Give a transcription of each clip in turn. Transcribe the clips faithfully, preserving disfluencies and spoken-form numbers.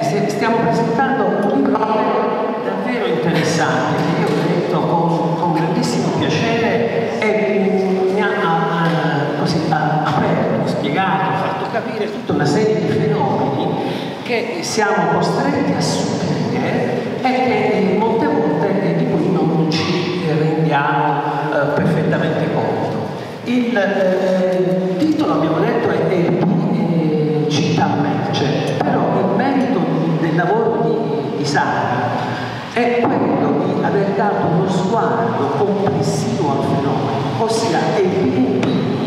Stiamo presentando un libro davvero interessante che io ho letto con, con grandissimo piacere e mi ha, ha, così, ha aperto, spiegato, fatto capire tutta una serie di fenomeni che siamo costretti a subire e che molte volte di cui non ci rendiamo eh, perfettamente conto. Il eh, titolo, abbiamo detto, è E P Città Merce, però il merito del lavoro di, di Sara è quello di aver dato uno sguardo complessivo al fenomeno, ossia Airbnb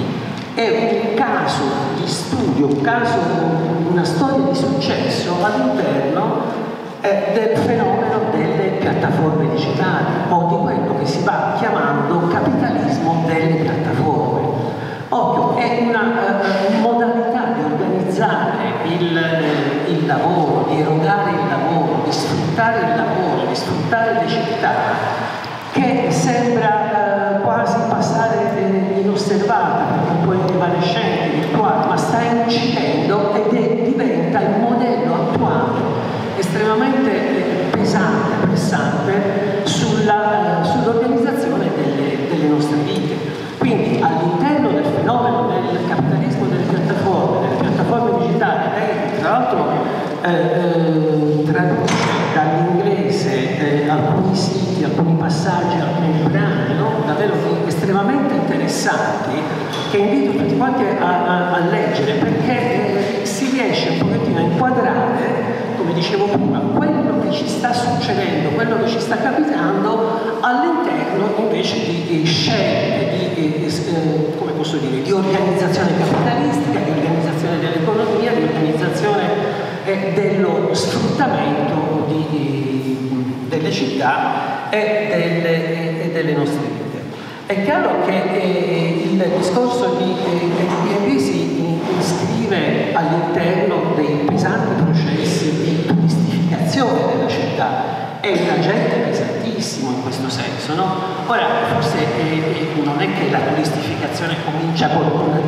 è un caso di studio, un caso, una storia di successo all'interno eh, del fenomeno delle piattaforme digitali o di quello che si va chiamando capitalismo delle piattaforme. Occhio, è una uh, modalità di organizzare il, eh, il lavoro, di erogare il lavoro, di sfruttare il lavoro, di sfruttare le città, che sembra uh, quasi passare eh, inosservata perché un po' evanescente, virtuale, ma sta incidendo ed è, diventa il modello attuale estremamente eh, pesante, pressante sulla, uh, sull'organizzazione delle, delle nostre vite. Quindi all'interno del fenomeno del capitalismo delle piattaforme, delle piattaforme digitali, lei tra l'altro eh, eh, traduce dall'inglese eh, alcuni siti, alcuni passaggi, alcuni brani, no? Davvero estremamente interessanti, che invito tutti quanti a, a, a leggere, perché eh, si riesce un pochettino a inquadrare, come dicevo prima, quello che ci sta succedendo, quello che ci sta capitando all'interno invece di, di scelte, di, di eh, come posso dire, di organizzazione capitalistica, di organizzazione dell'economia, di organizzazione eh, dello sfruttamento di, di, delle città e delle, e delle nostre vite. È chiaro che eh, il discorso di Airbnb si iscrive all'interno dei pesanti processi di turistificazione della città. È un agente pesantissimo in questo senso, no? Ora, forse eh, non è che la turistificazione comincia con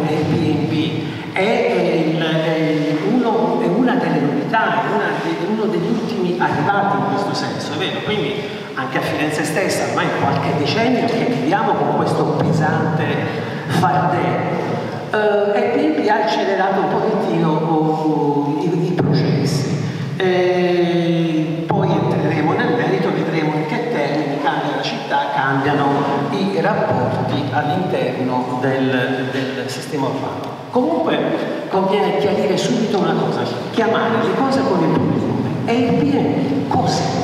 Airbnb, è, il, è, uno, è una delle novità, è, una, è uno degli ultimi arrivati in questo senso, è vero? Quindi anche a Firenze stessa, ormai qualche decennio che viviamo con questo pesante fardello. Uh, Airbnb ha accelerato un pochettino uh, i, i processi. E poi entreremo nel merito, vedremo in che termini cambia la città, cambiano i rapporti all'interno del, del sistema urbano. Comunque conviene chiarire subito una cosa, chiamare le cose con il proprio nome. Airbnb cos'è?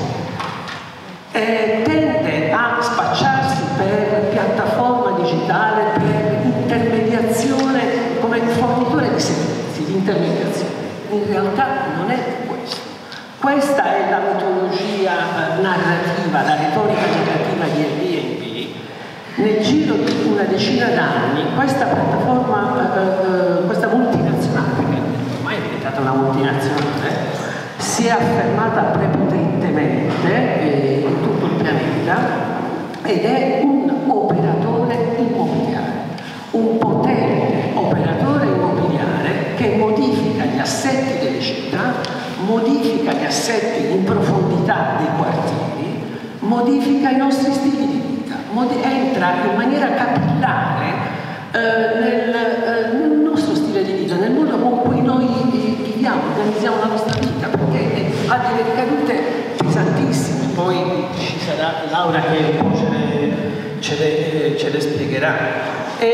Eh, tende a spacciarsi per piattaforma digitale, per intermediazione, come fornitore di servizi, di intermediazione. In realtà non è questo. Questa è la metodologia eh, narrativa, la retorica narrativa di Airbnb. Nel giro di una decina d'anni questa piattaforma, eh, eh, questa multinazionale, perché ormai è diventata una multinazionale, si è affermata prepotentemente eh, in tutto il pianeta ed è un operatore immobiliare, un potente operatore immobiliare che modifica gli assetti delle città, modifica gli assetti in profondità dei quartieri, modifica i nostri stili di vita, entra in maniera capillare eh, nel, eh, nel nostro stile di vita, nel modo con cui noi viviamo, organizziamo la nostra vita, perché ha delle ricadute pesantissime. Poi ci sarà Laura che ce le, ce le, ce le spiegherà. E,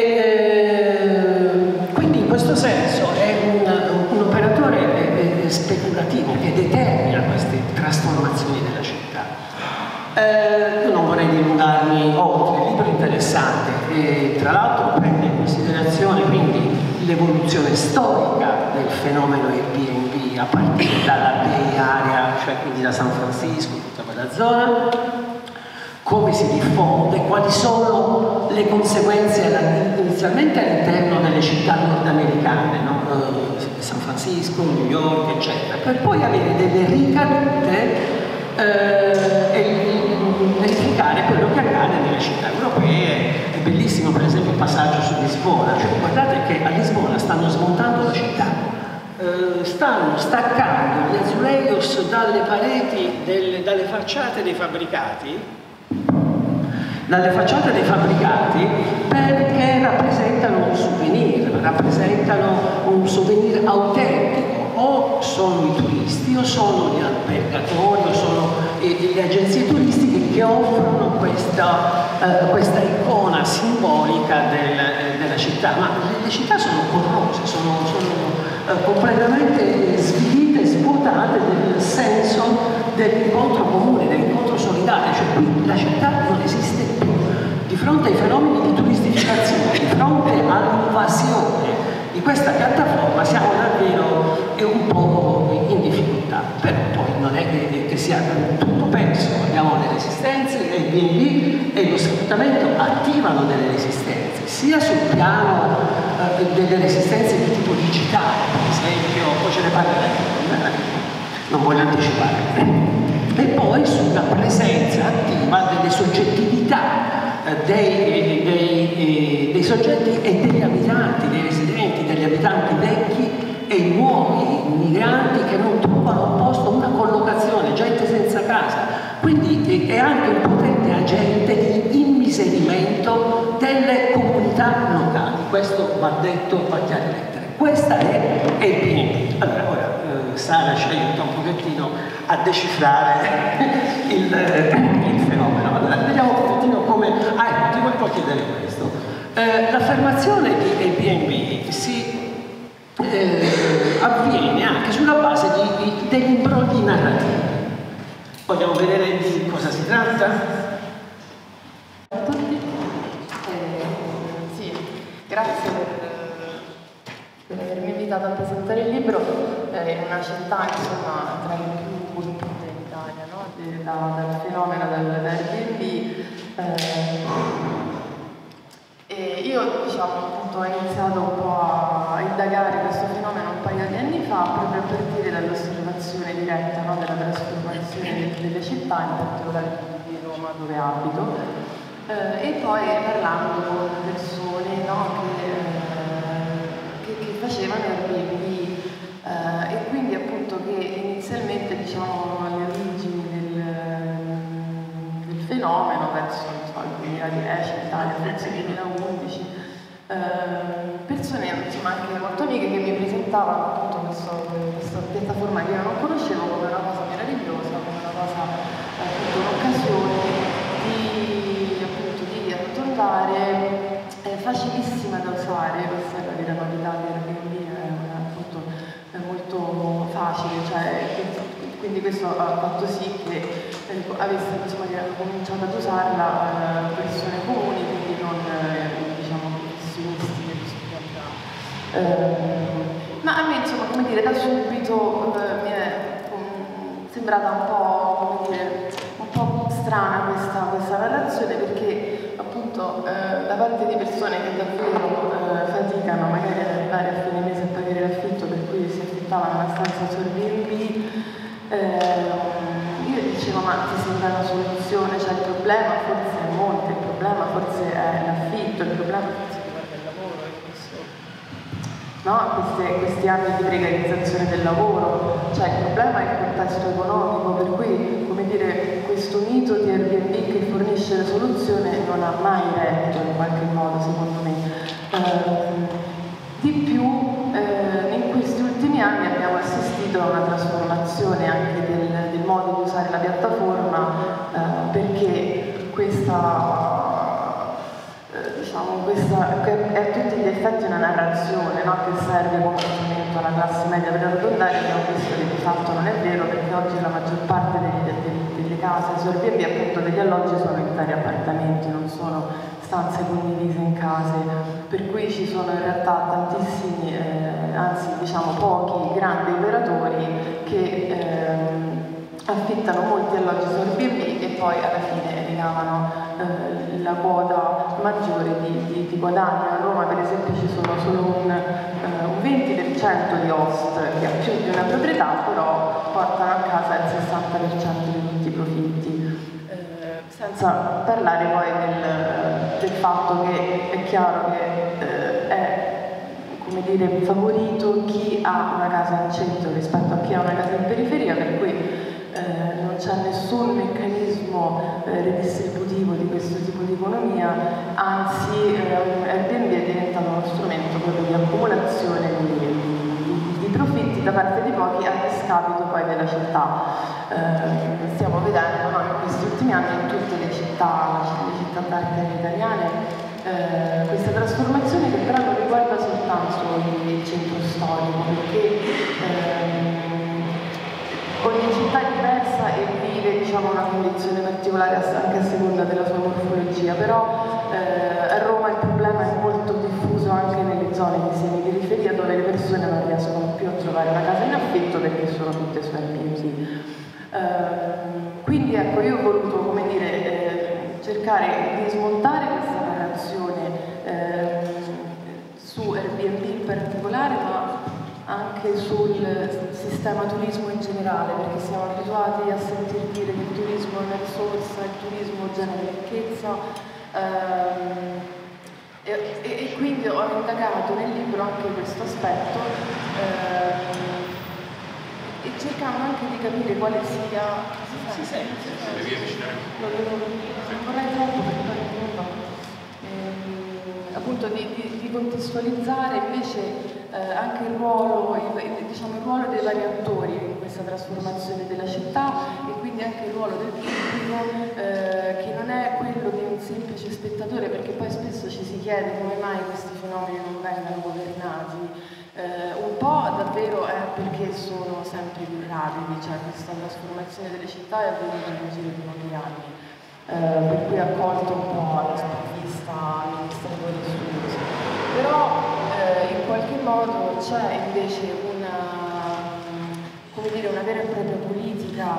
eh, quindi in questo senso è un, un operatore eh, eh, speculativo che determina queste trasformazioni della città. Eh, io non vorrei dilungarmi oltre, il libro è interessante e tra l'altro prende in considerazione quindi l'evoluzione storica del fenomeno Airbnb a partire dalla Bay Area, cioè quindi da San Francisco, tutta quella zona, come si diffonde, quali sono le conseguenze inizialmente all'interno delle città nordamericane, no? uh, San Francisco, New York, eccetera, per poi avere delle ricadute uh, e verificare quello che accade nelle città europee. È bellissimo per esempio il passaggio su Lisbona, cioè guardate che a Lisbona stanno smontando la città, eh, stanno staccando gli azulejos dalle pareti, delle, dalle facciate dei fabbricati, dalle facciate dei fabbricati perché rappresentano un souvenir, rappresentano un souvenir autentico. O sono i turisti, o sono gli albergatori, o sono eh, le agenzie turistiche che offrono questa, eh, questa icona simbolica del, eh, della città. Ma le, le città sono corrose, sono, sono eh, completamente svilite, svuotate del senso dell'incontro comune, dell'incontro solidale. Cioè qui la città non esiste più. Di fronte ai fenomeni di turistificazione, di fronte all'invasione di questa piattaforma siamo davvero un po' in difficoltà, però poi non è che, che sia tutto perso, abbiamo le resistenze, le B and B e lo sfruttamento attivano delle resistenze, sia sul piano eh, delle resistenze di tipo digitale, per esempio, poi ce ne parleremo, non voglio anticipare, e poi sulla presenza attiva delle soggettività Dei, dei, dei soggetti e degli abitanti, dei residenti, degli abitanti vecchi e i nuovi migranti che non trovano un posto, una collocazione, gente senza casa. Quindi è anche un potente agente di immiserimento delle comunità locali. Questo va detto a chiare lettere. Questa è il B and B. Allora, ora eh, Sara ci aiuta un pochettino a decifrare il, il fenomeno. Allora, vediamo un pochettino come... Ah, ecco, ti volevo chiedere questo. Eh, l'affermazione di Airbnb si eh, avviene anche sulla base di, di, degli imbrogli narrativi. Vogliamo vedere di cosa si tratta? Ciao a tutti. Eh, sì, grazie per, per avermi invitato a presentare il libro eh, in una città, insomma, tra le più colpite in Italia, no? De, da, dal fenomeno dell'Airbnb. Eh, e io, diciamo, appunto, ho iniziato un po' a indagare questo fenomeno un paio di anni fa, proprio a partire dall'osservazione diretta, no? Della trasformazione delle città, in particolare di Roma, dove abito, eh, e poi parlando con persone, no? che, eh, che, che facevano Airbnb, eh, e quindi appunto che inizialmente, diciamo, alle origini del, del fenomeno, verso so, il duemiladieci, Italia, forse duemilaundici, eh, persone, insomma, anche molto amiche che mi presentavano appunto questo, questa piattaforma che io non conoscevo come una cosa meravigliosa, come una cosa, appunto, un'occasione di, appunto, di arrotondare, eh, facilissima da usare. Questa è la vera novità di Airbnb, è appunto è molto facile, cioè, quindi, quindi questo ha fatto sì che eh, avesse, insomma, che hanno cominciato ad usarla eh, persone comuni, quindi non eh, diciamo professionisti che studiano. Eh, ma a me, insomma, come dire, da subito eh, mi è um, sembrata un po', come dire, un po' strana questa, questa narrazione, perché appunto eh, da parte di persone che davvero eh, faticano magari ad arrivare a fine mese a pagare l'affitto, per cui si affittavano una stanza su Airbnb, eh, io dicevo: ma ti sembra una soluzione? Cioè, il problema forse è monte, il problema forse è l'affitto, il problema forse riguarda il lavoro, e questo, no? Queste, questi anni di precarizzazione del lavoro, cioè il problema è il contesto economico, per cui, come dire, questo mito di Airbnb che fornisce la soluzione non ha mai retto in qualche modo, secondo me. Eh, di più, eh, in questi ultimi anni abbiamo assistito a una trasformazione anche del, del modo di usare la piattaforma, eh, perché questa, eh, diciamo, questa è a tutti gli effetti una narrazione, no? Che serve come strumento alla classe media per arrotondare. Abbiamo visto che di fatto non è vero, perché oggi la maggior parte delle, delle, delle case su Airbnb, appunto, degli alloggi sono interi appartamenti, non sono stanze condivise in case, per cui ci sono in realtà tantissimi, eh, anzi diciamo pochi grandi operatori che ehm, affittano molti alloggi su Airbnb e poi alla fine ricavano eh, la quota maggiore di, di, di guadagno. A Roma, per esempio, ci sono solo un, eh, un venti per cento di host che ha più di una proprietà, però portano a casa il sessanta per cento di tutti i profitti. Senza parlare poi del, del fatto che è chiaro che eh, è come dire, favorito chi ha una casa in centro rispetto a chi ha una casa in periferia, per cui eh, non c'è nessun meccanismo eh, redistributivo di questo tipo di economia, anzi eh, Airbnb è diventato uno strumento proprio di accumulazione di, di, di profitti da parte di pochi a discapito poi della città. Eh, stiamo vedendo, no, in questi ultimi anni in tutte le città, le città d'arte italiane, Eh, questa trasformazione che però non riguarda soltanto il centro storico, perché ehm, ogni città è diversa e vive, diciamo, una condizione particolare anche a seconda della sua morfologia, però eh, a Roma il problema è molto diffuso anche nelle zone di semiperiferia dove le persone non riescono più a trovare una casa in affitto perché sono tutte su Airbnb. Eh, quindi ecco, io ho voluto, come dire, eh, cercare di smontare questa Eh, su Airbnb in particolare, ma anche sul sistema turismo in generale, perché siamo abituati a sentir dire che il turismo è risorsa, il turismo genera ricchezza, ehm, e, e, e quindi ho indagato nel libro anche questo aspetto, ehm, e cercando anche di capire quale sia... Si sente? Non vorrei troppo perché poi non va. Appunto di, di, di contestualizzare invece eh, anche il ruolo, il, diciamo, il ruolo dei vari attori in questa trasformazione della città e quindi anche il ruolo del pubblico eh, che non è quello di un semplice spettatore, perché poi spesso ci si chiede come mai questi fenomeni non vengano governati. Eh, un po' davvero è perché sono sempre più rapidi, cioè questa trasformazione delle città è avvenuta nel giro di pochi anni. Eh, per cui ha colto un po' alla sprovvista amministratori studiosi. Però eh, in qualche modo c'è invece una, come dire, una vera e propria politica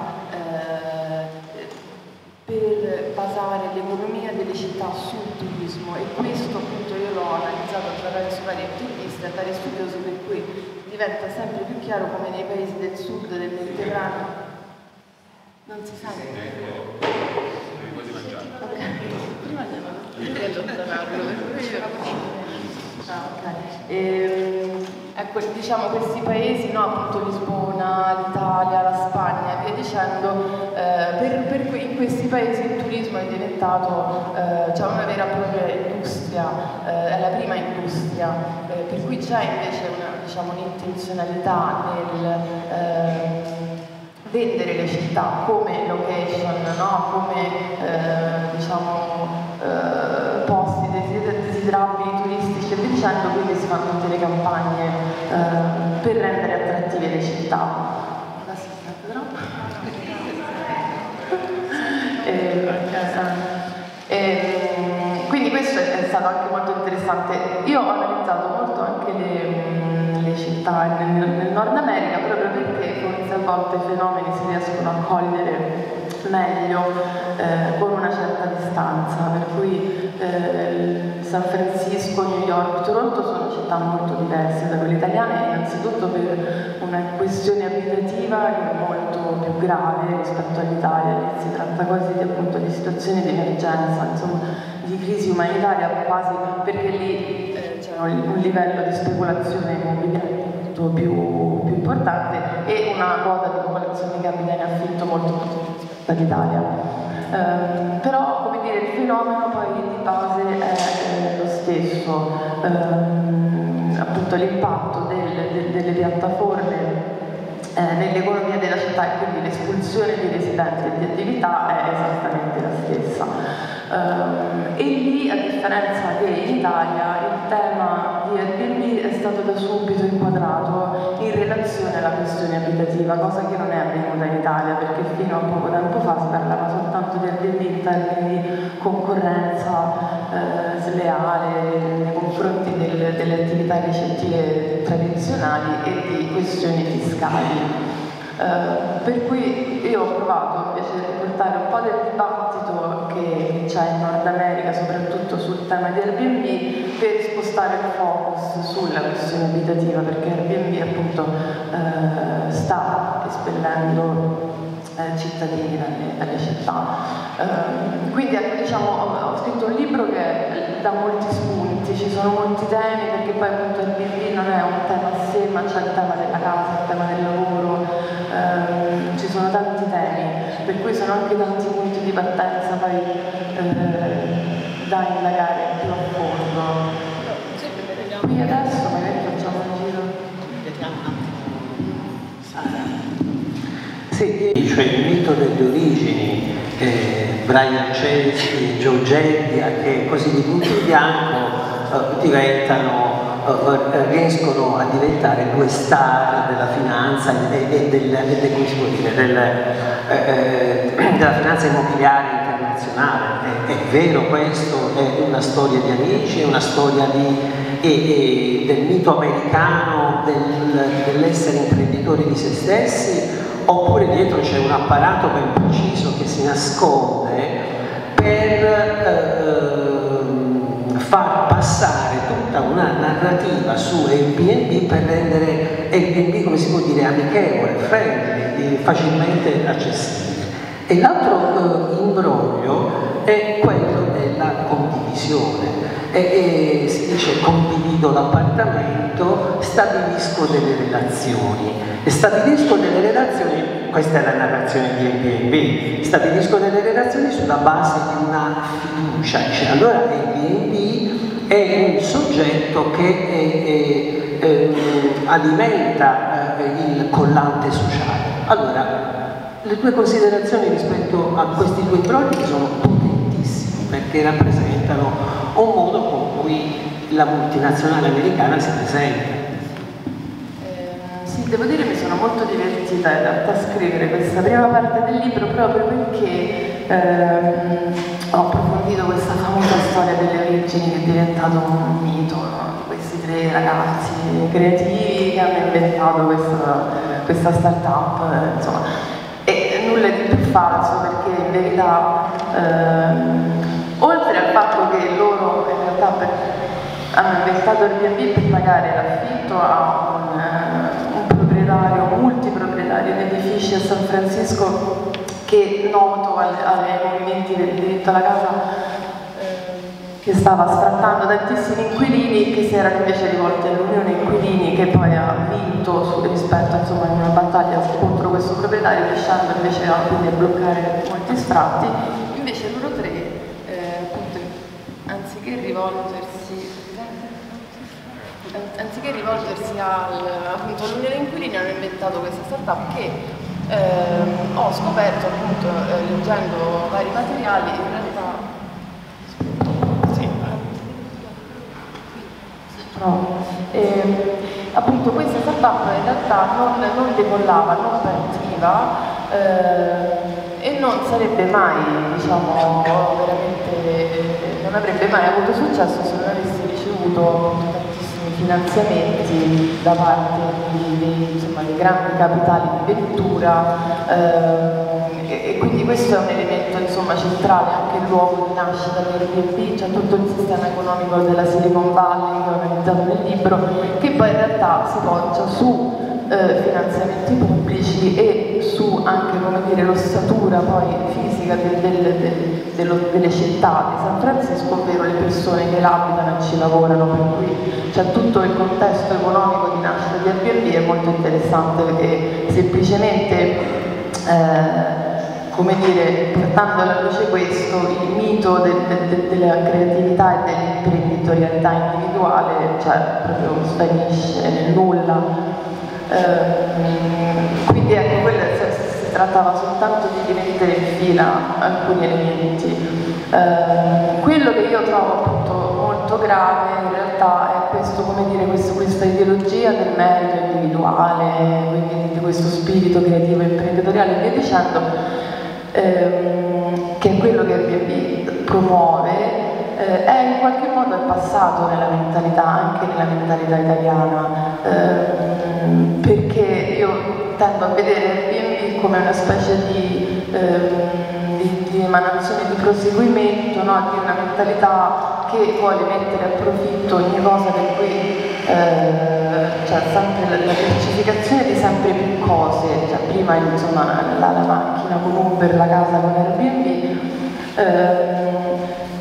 eh, per basare l'economia delle città sul turismo, e questo appunto io l'ho analizzato attraverso vari interviste a vari studiosi, per cui diventa sempre più chiaro come nei paesi del sud del Mediterraneo non si sa che... Okay. Prima credo ah, okay. ehm, ecco, diciamo questi paesi, no, appunto Lisbona, l'Italia, la Spagna e via dicendo, eh, per, per, in questi paesi il turismo è diventato eh, cioè una vera e propria industria, eh, è la prima industria, eh, per cui c'è invece una, diciamo, un'intenzionalità nel eh, vendere le città come location, no? Come eh, diciamo, eh, posti desiderabili turistici e via dicendo, quindi si fanno tutte le campagne eh, per rendere attrattive le città. e, eh, e, quindi questo è stato anche molto interessante. Io ho analizzato molto anche le, le città nel, nel Nord America, proprio perché forse a volte i fenomeni si riescono a cogliere meglio eh, con una certa distanza, per cui eh, San Francisco, New York, Toronto sono città molto diverse da quelle italiane, innanzitutto per una questione abitativa che è molto più grave rispetto all'Italia. Si tratta quasi di, appunto, di situazioni di emergenza, insomma, di crisi umanitaria quasi, perché lì eh, c'è un livello di speculazione immobiliare molto più, più importante e una quota di popolazione che abita in affitto molto più rispetto all'Italia. Um, però, come dire, il fenomeno poi di base è eh, lo stesso, um, appunto l'impatto del, del, delle piattaforme eh, nell'economia della città e quindi l'espulsione di residenti e di attività è esattamente la stessa. Um, e lì, a differenza che in Italia, il tema di Airbnb è stato da subito inquadrato in relazione alla questione abitativa, cosa che non è avvenuta in Italia, perché fino a poco tempo fa si parlava soltanto di Airbnb in termini di concorrenza eh, sleale nei confronti del, delle attività ricettive tradizionali e di questioni fiscali. Uh, per cui io ho provato invece a portare un po' del dibattito che c'è in Nord America, soprattutto sul tema di Airbnb, per spostare il focus sulla questione abitativa, perché Airbnb appunto uh, sta espellendo uh, cittadini dalle, dalle città. Uh, quindi ecco, diciamo, ho, ho scritto un libro che dà molti spunti, ci sono molti temi, perché poi appunto il Airbnb non è un tema a sé, ma c'è il tema della casa, il tema del lavoro, ehm, ci sono tanti temi, per cui sono anche tanti punti di partenza poi eh, da indagare più a fondo. Qui adesso magari facciamo un giro. Sì, cioè il mito delle origini, eh, Brian Chesky, Joe Gebbia, che così di punto in bianco eh, diventano, eh, riescono a diventare due star della finanza e, e, del, e del, come si può dire, del, eh, della finanza immobiliare internazionale. È, è vero questo, è una storia di amici, è una storia di... E, e del mito americano del, dell'essere imprenditori di se stessi, oppure dietro c'è un apparato ben preciso che si nasconde per eh, far passare tutta una narrativa su Airbnb per rendere Airbnb, come si può dire, amichevole, friendly, facilmente accessibile. E l'altro eh, imbroglio è quello della condivisione. E, e si dice condivido l'appartamento, stabilisco delle relazioni e stabilisco delle relazioni, questa è la narrazione di Airbnb, stabilisco delle relazioni sulla base di una fiducia, cioè, allora Airbnb è un soggetto che è, è, è, alimenta eh, il collante sociale. Allora, le tue considerazioni rispetto a questi due brogli sono potentissime perché rappresentano un modo con cui la multinazionale americana si presenta. Eh, sì, devo dire che mi sono molto divertita in realtà a scrivere questa prima parte del libro proprio perché ehm, ho approfondito questa famosa storia delle origini che è diventato un mito, no? Questi tre ragazzi creativi che hanno inventato questa, questa start-up, eh, insomma, e nulla di più falso perché in verità ehm, oltre al fatto che loro in realtà per, hanno inventato il Airbnb per pagare l'affitto a un, uh, un proprietario, un multiproprietario di edifici a San Francisco che noto alle, ai movimenti del diritto alla casa eh, che stava sfrattando tantissimi inquilini che si erano invece rivolti all'Unione Inquilini che poi ha vinto su, rispetto insomma, in una battaglia contro questo proprietario riuscendo invece a, quindi, a bloccare molti sfratti. Invece loro tre anziché rivolgersi, anziché rivolgersi al, appunto, all'Unione Inquilini hanno inventato questa startup che eh, ho scoperto appunto eh, leggendo vari materiali in realtà sì, no. e, appunto questa startup in realtà non, non decollava, non partiva eh, e non sarebbe mai, diciamo, veramente, non avrebbe mai avuto successo se non avesse ricevuto tantissimi finanziamenti da parte di, di, insomma, dei grandi capitali di ventura eh, e, e quindi questo è un elemento insomma, centrale, anche il luogo di nascita dell'Airbnb, c'è tutto il sistema economico della Silicon Valley che ho organizzato nel libro, che poi in realtà si poggia su Eh, finanziamenti pubblici e su anche come dire, l'ossatura poi fisica del, del, del, dello, delle città di San Francisco, ovvero le persone che l'abitano e ci lavorano, per cui c'è tutto il contesto economico di nascita di Airbnb, è molto interessante perché semplicemente eh, come dire, portando alla luce questo, il mito del, del, della creatività e dell'imprenditorialità individuale cioè proprio svanisce nel nulla. Uh, quindi ecco, quello si, si trattava soltanto di rimettere in fila alcuni elementi. Uh, quello che io trovo appunto molto grave in realtà è questo, come dire, questo, questa ideologia del merito individuale, quindi di questo spirito creativo e imprenditoriale e via dicendo, um, che è quello che Airbnb promuove. Eh, è in qualche modo è passato nella mentalità, anche nella mentalità italiana, ehm, perché io tendo a vedere Airbnb come una specie di, ehm, di, di emanazione di proseguimento, no? Di una mentalità che vuole mettere a profitto ogni cosa per cui eh, cioè sempre la, la certificazione di sempre più cose, cioè prima insomma la, la macchina con Uber, la casa con Airbnb. Ehm,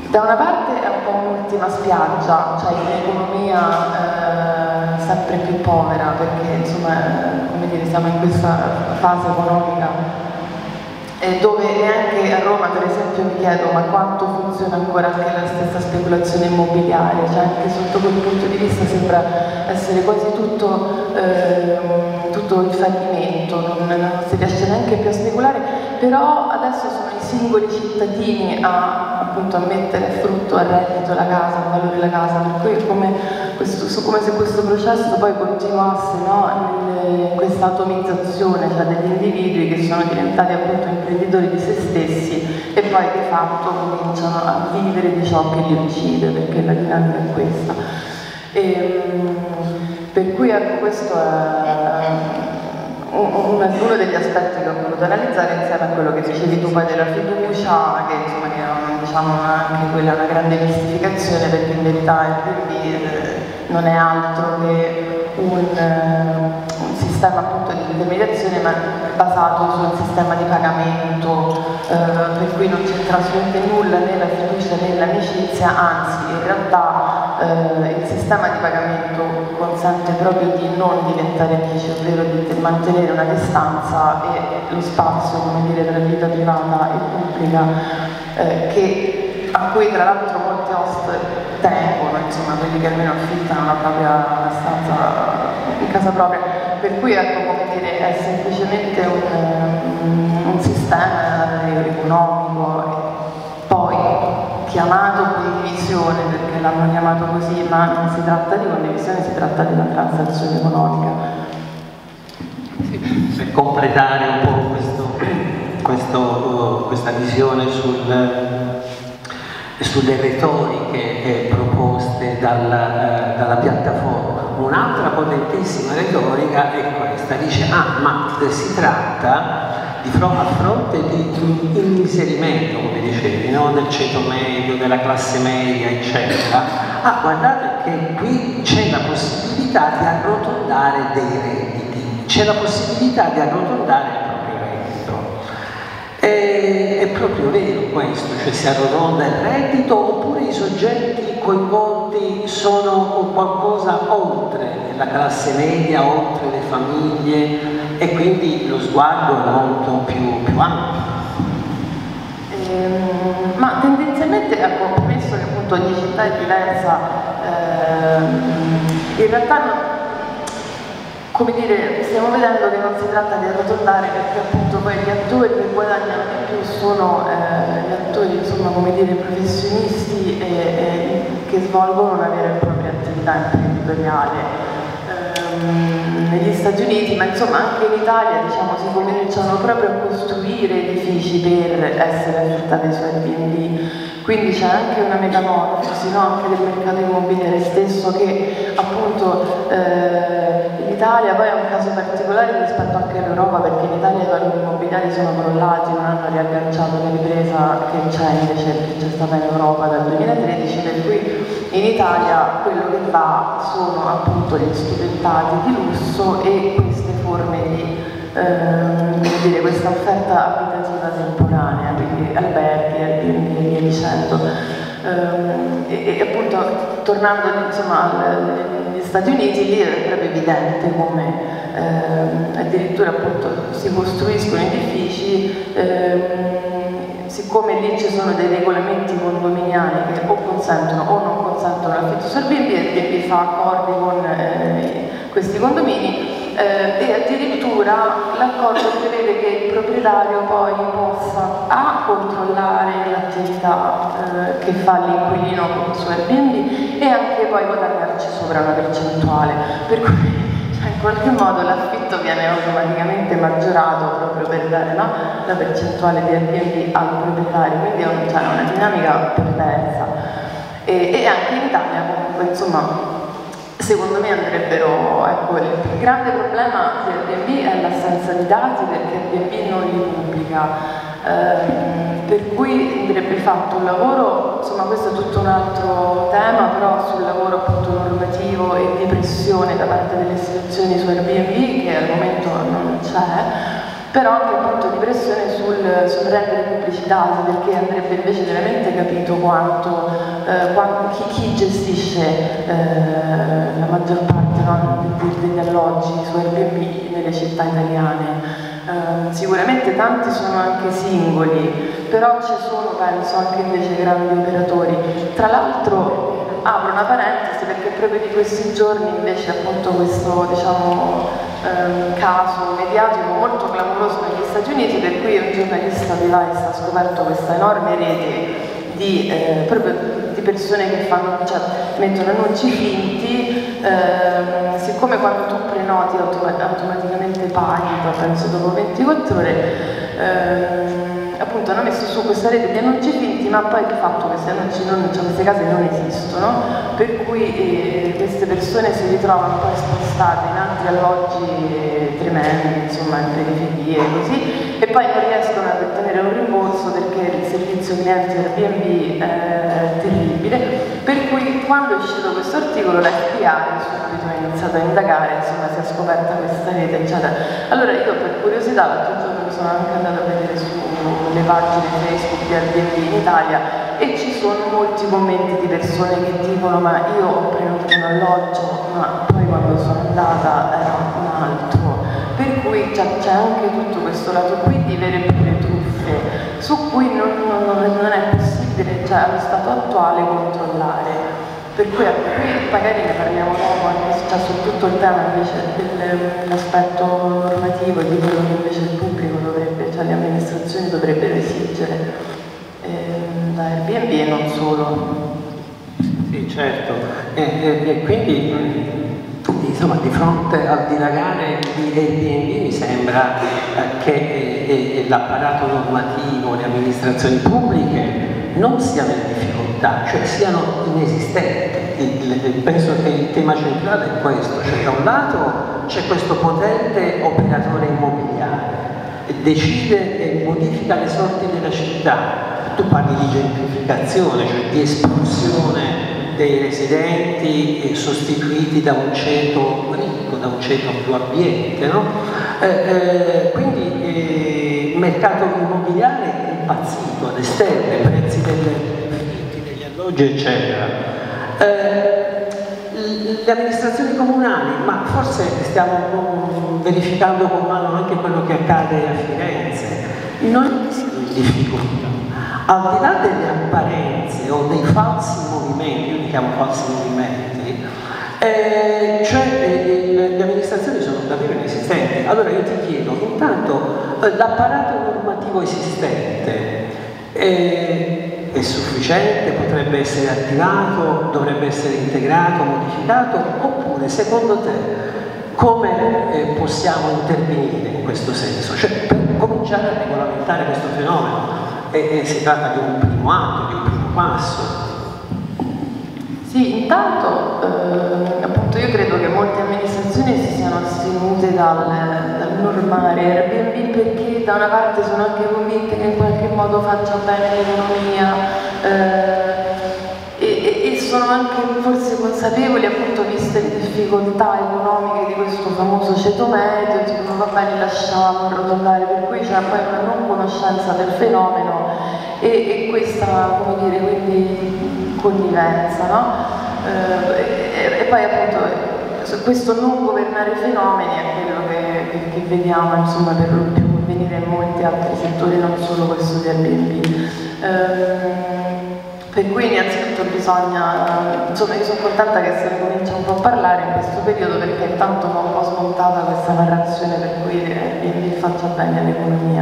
Da una parte è un po' un'ultima spiaggia, cioè un'economia eh, sempre più povera, perché insomma, eh, come dire, siamo in questa fase economica eh, dove neanche a Roma, per esempio, mi chiedo ma quanto funziona ancora anche la stessa speculazione immobiliare, cioè anche sotto quel punto di vista sembra essere quasi tutto, eh, tutto il fallimento, non, non si riesce neanche più a speculare, però adesso sono i singoli cittadini a, appunto, a mettere a frutto, a reddito la casa, a valore la casa, per cui è come, questo, come se questo processo poi continuasse, no, in questa atomizzazione, cioè degli individui che sono diventati appunto imprenditori di se stessi e poi di fatto cominciano a vivere di ciò che li uccide, perché la dinamica è questa. E, per cui ecco, questo è uno degli aspetti che ho voluto analizzare insieme a quello che dicevi tu poi della fiducia, che insomma che è, diciamo, anche quella una grande mistificazione, perché in verità Airbnb non è altro che un, un sistema appunto di intermediazione ma basato sul sistema di pagamento, eh, per cui non c'entra assolutamente nulla né la fiducia né l'amicizia, anzi in realtà eh, il sistema di pagamento consente proprio di non diventare amici, ovvero di mantenere una distanza e lo spazio, come dire, tra vita privata e pubblica, eh, che, a cui tra l'altro molti host tengono, insomma, quelli che almeno affittano la propria stanza in casa propria, per cui ecco, come dire, è semplicemente un, un sistema economico, poi chiamato condivisione perché l'hanno chiamato così, ma non si tratta di condivisione, si tratta di una transazione economica. Sì, per completare un po' questo, questo, uh, questa visione sul, sulle retoriche proposte dalla, uh, dalla piattaforma, un'altra potentissima retorica è questa, dice ah ma si tratta di fronte, a fronte di un immiserimento, come dicevi, no? Del ceto medio, della classe media, eccetera. Ah, guardate che qui c'è la possibilità di arrotondare dei redditi, c'è la possibilità di arrotondare il proprio reddito. E, è proprio vero questo, cioè si arrotonda il reddito oppure i soggetti coinvolti sono qualcosa oltre la classe media, oltre le famiglie, e quindi lo sguardo è molto più, più ampio. Ehm, ma tendenzialmente, ecco, premesso che appunto ogni città è diversa, ehm, in realtà non, come dire, stiamo vedendo che non si tratta di arrotondare, perché appunto poi gli attori che guadagnano di più sono eh, gli attori, insomma, come dire, professionisti e, e, che svolgono una vera e propria attività imprenditoriale. Negli Stati Uniti, ma insomma anche in Italia, diciamo, si cominciano proprio a costruire edifici per essere affittati su Airbnb, quindi c'è anche una metamorfosi, no? Anche del mercato immobiliare stesso, che appunto eh, l'Italia poi è un caso particolare rispetto anche all'Europa, perché in Italia i valori immobiliari sono crollati, non hanno riagganciato la ripresa che c'è invece che c'è stata in Europa dal duemilatredici, per cui in Italia quello che va sono appunto gli studentati di lusso e queste forme di, ehm, come dire, questa offerta abitativa temporanea, quindi alberghi, Airbnb e via dicendo. Ehm, e, e appunto tornando insomma agli Stati Uniti, lì è proprio evidente come ehm, addirittura appunto si costruiscono edifici, ehm, siccome lì ci sono dei regolamenti condominiali che o consentono o non consentono l'affitto su Airbnb, Airbnb fa accordi con eh, questi condomini eh, e addirittura l'accordo prevede che il proprietario poi possa a controllare l'attività eh, che fa l'inquilino su Airbnb e anche poi guadagnarci sopra una percentuale, per cui in qualche modo l'affitto viene automaticamente maggiorato proprio per dare, no, la percentuale di Airbnb al proprietario, quindi è un, cioè, una dinamica perversa. E, e anche in Italia comunque, insomma, secondo me andrebbero, ecco, il grande problema di Airbnb è l'assenza di dati, perché Airbnb non li pubblica. Ehm, per cui andrebbe fatto un lavoro, insomma questo è tutto un altro tema, però sul lavoro appunto normativo e di pressione da parte delle istituzioni su Airbnb, che al momento non c'è, però anche appunto di pressione sul, sul rendere pubblici i dati, perché andrebbe invece veramente capito quanto, eh, quanto chi, chi gestisce eh, la maggior parte, no, degli alloggi su Airbnb nelle città italiane. Uh, sicuramente tanti sono anche singoli, però ci sono, penso, anche invece grandi operatori. Tra l'altro apro una parentesi perché proprio di questi giorni invece appunto questo, diciamo, um, caso mediatico molto clamoroso negli Stati Uniti, per cui un giornalista di Vice ha scoperto questa enorme rete di, eh, proprio di persone che fanno, cioè, mettono annunci finti, eh, siccome quando tu prenoti automa automaticamente paghi, penso dopo ventiquattro ore, eh, appunto hanno messo su questa rete di annunci finti, ma poi di fatto questi annunci non, cioè, queste case non esistono, per cui eh, queste persone si ritrovano poi spostate in altri alloggi tremendi, insomma, in periferie e così, e poi non riescono a ottenere un rimborso perché il servizio clienti Airbnb è terribile, per cui quando è uscito questo articolo la F B I subito ha iniziato a indagare, insomma si è scoperta questa rete, eccetera. Allora io per curiosità l'altro giorno mi sono anche andata a vedere sulle pagine Facebook di Airbnb in Italia e ci sono molti commenti di persone che dicono ma io ho prenotato un alloggio, ma poi quando sono andata era un altro. Per cui c'è anche tutto questo lato qui di vere e proprie truffe, su cui non, non, non è possibile, cioè, allo stato attuale, controllare. Per cui ecco, qui magari ne parliamo dopo, anche cioè, su tutto il tema invece dell'aspetto normativo e di quello che invece il pubblico dovrebbe, cioè le amministrazioni dovrebbero esigere eh, da Airbnb e non solo. Sì, certo. E, e, e quindi insomma, di fronte al dilagare di Airbnb mi sembra eh, che eh, eh, l'apparato normativo, le amministrazioni pubbliche non siano in difficoltà, cioè siano inesistenti. Il, il, penso che il tema centrale è questo, cioè da un lato c'è questo potente operatore immobiliare, decide e modifica le sorti della città. Tu parli di gentrificazione, cioè di espulsione dei residenti sostituiti da un ceto ricco, da un ceto più abbiente, no? eh, eh, quindi eh, il mercato immobiliare è impazzito ad esterne, prezzi delle, degli alloggi eccetera. Eh, le amministrazioni comunali, ma forse stiamo verificando con mano anche quello che accade a Firenze, non sono in difficoltà. Al di là delle apparenze o dei falsi movimenti, io li chiamo falsi movimenti, eh, cioè eh, le amministrazioni sono davvero inesistenti. Allora io ti chiedo, intanto eh, l'apparato normativo esistente eh, è sufficiente, potrebbe essere attivato, dovrebbe essere integrato, modificato, oppure secondo te come eh, possiamo intervenire in questo senso? Cioè per cominciare a regolamentare questo fenomeno. E, e si tratta di un primo atto, di un primo passo. Sì, intanto eh, appunto io credo che molte amministrazioni si siano assunte dal, dal normare Airbnb perché da una parte sono anche convinte che in qualche modo faccia bene l'economia eh, e, e, e sono anche forse consapevoli, appunto, viste le difficoltà economiche di questo famoso ceto medio, dicono va bene, lasciamo arrotondare, per cui c'è poi una non conoscenza del fenomeno e, e questa, come dire, quindi connivenza, no? Eh, e, e poi appunto questo non governare i fenomeni è quello che, che, che vediamo, insomma, per lo più avvenire in molti altri settori, non solo questo di Airbnb. Eh, Per cui innanzitutto bisogna, insomma io sono contenta che se ne comincia un po' a parlare in questo periodo perché intanto fa un po' smontata questa narrazione per cui Airbnb faccia bene all'economia.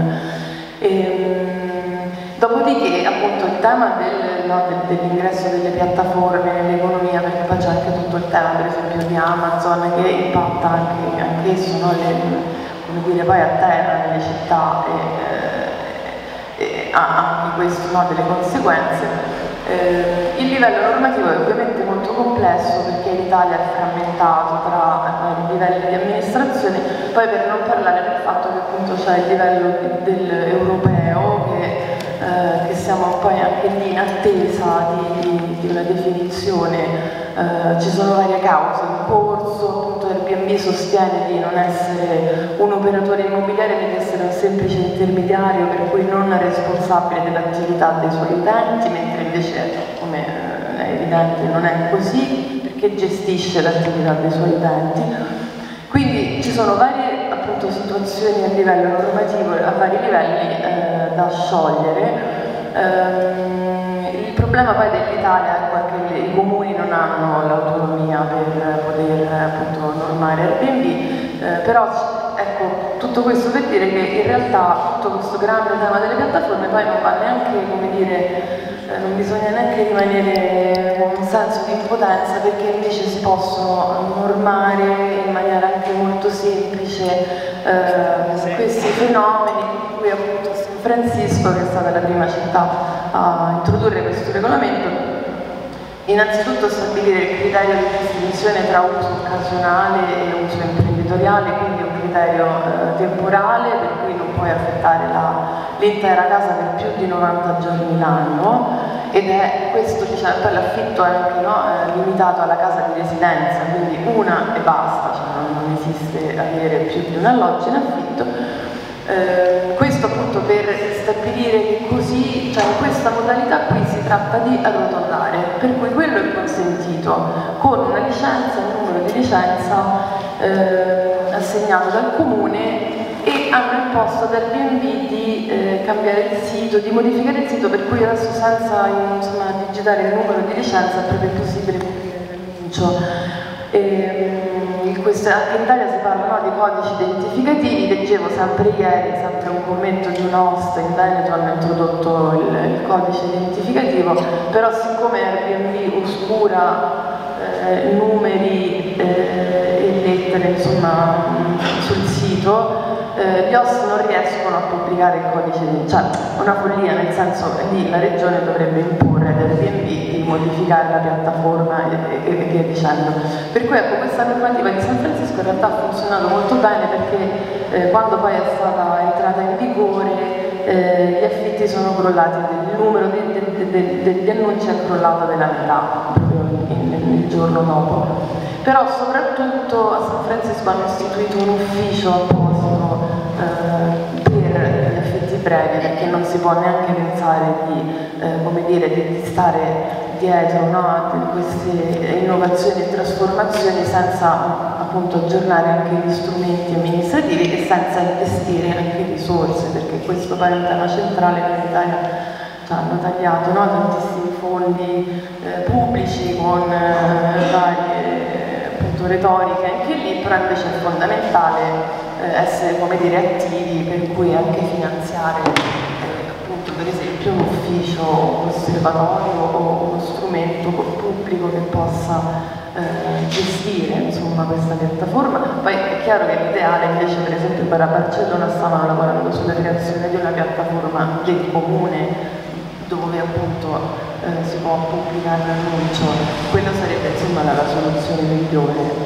Dopodiché appunto il tema del, no, del, dell'ingresso delle piattaforme nell'economia, perché poi c'è anche tutto il tema per esempio di Amazon che impatta anche, anche esso, no, le, come dire, poi a terra nelle città e, e ha anche questo, no, delle conseguenze. Eh, il livello normativo è ovviamente molto complesso perché l'Italia è frammentato tra eh, i livelli di amministrazione, poi per non parlare del fatto che appunto c'è il livello del europeo che eh, che siamo poi anche lì in attesa di, di una definizione. Eh, ci sono varie cause in corso, appunto Airbnb sostiene di non essere un operatore immobiliare ma di essere un semplice intermediario, per cui non responsabile dell'attività dei suoi utenti, mentre invece, come è evidente, non è così, perché gestisce l'attività dei suoi utenti. Quindi ci sono varie appunto situazioni a livello normativo, a vari livelli eh, da sciogliere. Ehm, il problema poi dell'Italia è che i comuni non hanno l'autonomia per poter appunto normare Airbnb, eh, però ecco, tutto questo per dire che in realtà tutto questo grande tema delle piattaforme poi non va neanche, come dire, eh, non bisogna neanche rimanere con un senso di impotenza, perché invece si possono normare in maniera anche molto semplice eh, questi fenomeni, in cui appunto San Francisco, che è stata la prima città a introdurre questo regolamento, innanzitutto stabilire il criterio di distinzione tra uso occasionale e uso imprenditoriale, quindi un criterio eh, temporale, per cui non puoi affittare l'intera casa per più di novanta giorni l'anno, ed è questo, diciamo, poi l'affitto è anche no, eh, limitato alla casa di residenza, quindi una e basta, cioè non, non esiste avere più di un alloggio in affitto. Eh, questo appunto per stabilire che così, cioè in questa modalità qui si tratta di arrotondare, per cui quello è consentito con una licenza, un numero di licenza eh, assegnato dal comune, e hanno imposto ad Airbnb di eh, cambiare il sito, di modificare il sito, per cui adesso senza insomma, digitare il numero di licenza è proprio impossibile pubblicare l'annuncio. Questo, anche in Italia si parla no, di codici identificativi. Leggevo sempre ieri, sempre un commento di un host in Veneto, hanno introdotto il, il codice identificativo, però siccome Airbnb oscura eh, numeri eh, e lettere insomma, sul sito, eh, gli host non riescono a pubblicare il codice identificativo, cioè una follia, nel senso che lì la regione dovrebbe imporre ad Airbnb di modificare la piattaforma e, e, e via dicendo. Per cui ecco, questa normativa di San Francisco in realtà ha funzionato molto bene, perché eh, quando poi è stata entrata in vigore eh, gli affitti sono crollati, il numero de, de, de, de, degli annunci è crollato della metà proprio il giorno dopo. Però soprattutto a San Francisco hanno istituito un ufficio apposito eh, per gli affitti brevi, perché non si può neanche pensare di, eh, come dire, di stare dietro no, a queste innovazioni e trasformazioni senza appunto aggiornare anche gli strumenti amministrativi e senza investire anche risorse, perché questo poi è un tema centrale che in Italia cioè, hanno tagliato no, tantissimi fondi eh, pubblici con eh, varie appunto, retoriche anche lì, però invece è fondamentale eh, essere come dire attivi, per cui anche finanziare eh, appunto per esempio un ufficio, un osservatorio o uno strumento pubblico che possa eh, gestire insomma questa piattaforma. Poi è chiaro che l'ideale invece per esempio a Barcellona stavano lavorando sulla creazione di una piattaforma del comune dove appunto eh, si può pubblicare l'annuncio, quello sarebbe insomma la, la soluzione migliore.